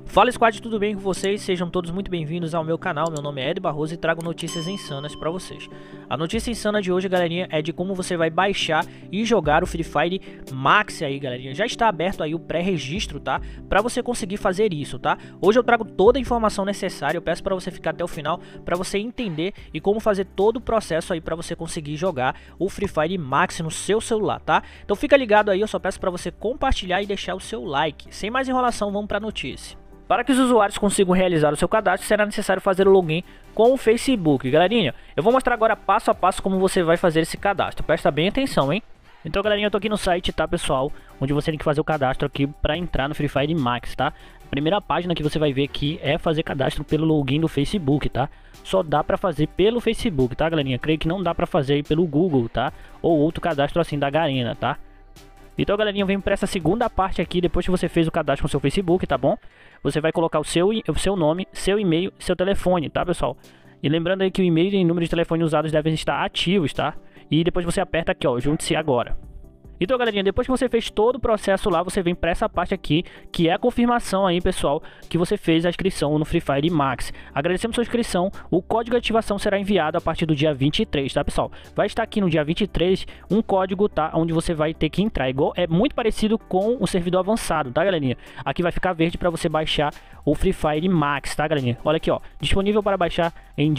Fala Squad, tudo bem com vocês? Sejam todos muito bem-vindos ao meu canal. Meu nome é Ed Barroso e trago notícias insanas pra vocês. A notícia insana de hoje, galerinha, é de como você vai baixar e jogar o Free Fire Max aí, galerinha. Já está aberto aí o pré-registro, tá? Pra você conseguir fazer isso, tá? Hoje eu trago toda a informação necessária. Eu peço pra você ficar até o final pra você entender e como fazer todo o processo aí pra você conseguir jogar o Free Fire Max no seu celular, tá? Então fica ligado aí, eu só peço pra você compartilhar e deixar o seu like. Sem mais enrolação, vamos pra notícia. Para que os usuários consigam realizar o seu cadastro, será necessário fazer o login com o Facebook. Galerinha, eu vou mostrar agora passo a passo como você vai fazer esse cadastro. Presta bem atenção, hein? Então, galerinha, eu tô aqui no site, tá, pessoal? Onde você tem que fazer o cadastro aqui para entrar no Free Fire Max, tá? A primeira página que você vai ver aqui é fazer cadastro pelo login do Facebook, tá? Só dá pra fazer pelo Facebook, tá, galerinha? Creio que não dá pra fazer aí pelo Google, tá? Ou outro cadastro assim da Garena, tá? Então, galerinha, vem para essa segunda parte aqui, depois que você fez o cadastro com o seu Facebook, tá bom? Você vai colocar o seu nome, seu e-mail, seu telefone, tá, pessoal? E lembrando aí que o e-mail e o número de telefone usados devem estar ativos, tá? E depois você aperta aqui, ó, junte-se agora. Então, galerinha, depois que você fez todo o processo lá, você vem para essa parte aqui, que é a confirmação aí, pessoal, que você fez a inscrição no Free Fire Max. Agradecemos sua inscrição, o código de ativação será enviado a partir do dia 23, tá, pessoal? Vai estar aqui no dia 23 um código, tá, onde você vai ter que entrar. É muito parecido com o servidor avançado, tá, galerinha? Aqui vai ficar verde para você baixar o Free Fire Max, tá, galerinha? Olha aqui, ó, disponível para baixar em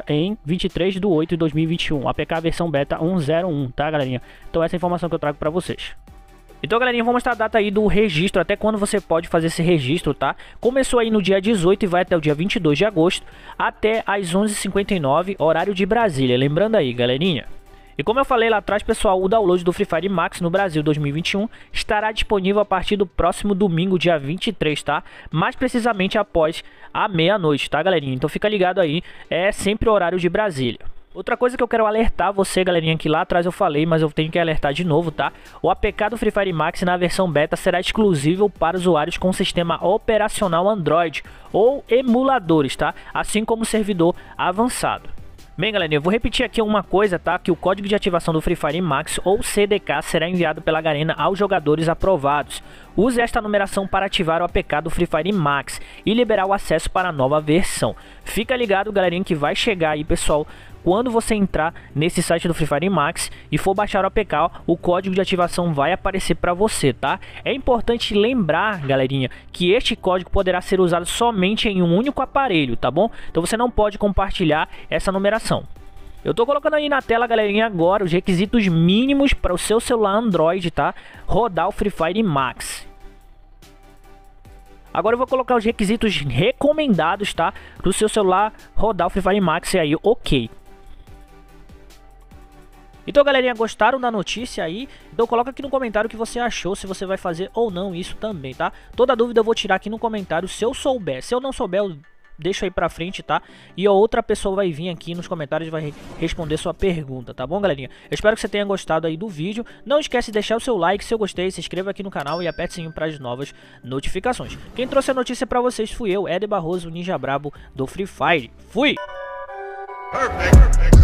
23/8/2021, APK versão beta 1.01, tá, galerinha? Então essa é a informação que eu trago para vocês. Então, galerinha, vou mostrar a data aí do registro, até quando você pode fazer esse registro, tá? Começou aí no dia 18 e vai até o dia 22 de agosto, até às 11h59, horário de Brasília. Lembrando aí, galerinha. E como eu falei lá atrás, pessoal, o download do Free Fire Max no Brasil 2021 estará disponível a partir do próximo domingo, dia 23, tá? Mais precisamente após a meia-noite, tá, galerinha? Então fica ligado aí, é sempre o horário de Brasília. Outra coisa que eu quero alertar você, galerinha, que lá atrás eu falei, mas eu tenho que alertar de novo, tá? O APK do Free Fire Max na versão beta será exclusivo para usuários com sistema operacional Android ou emuladores, tá? Assim como o servidor avançado. Bem, galerinha, eu vou repetir aqui uma coisa, tá? Que o código de ativação do Free Fire Max ou CDK será enviado pela Garena aos jogadores aprovados. Use esta numeração para ativar o APK do Free Fire Max e liberar o acesso para a nova versão. Fica ligado, galerinha, que vai chegar aí, pessoal. Quando você entrar nesse site do Free Fire Max e for baixar o APK, o código de ativação vai aparecer para você, tá? É importante lembrar, galerinha, que este código poderá ser usado somente em um único aparelho, tá bom? Então você não pode compartilhar essa numeração. Eu tô colocando aí na tela, galerinha, agora os requisitos mínimos para o seu celular Android, tá? Rodar o Free Fire Max. Agora eu vou colocar os requisitos recomendados, tá? Para o seu celular rodar o Free Fire Max e aí, ok. Então, galerinha, gostaram da notícia aí? Então coloca aqui no comentário o que você achou, se você vai fazer ou não isso também, tá? Toda dúvida eu vou tirar aqui no comentário se eu souber. Se eu não souber, eu deixo aí pra frente, tá? E a outra pessoa vai vir aqui nos comentários e vai responder sua pergunta, tá bom, galerinha? Eu espero que você tenha gostado aí do vídeo. Não esquece de deixar o seu like se eu gostei, se inscreva aqui no canal e aperte o sininho para as novas notificações. Quem trouxe a notícia pra vocês fui eu, Ed Barroso, Ninja Brabo do Free Fire. Fui! Perfect.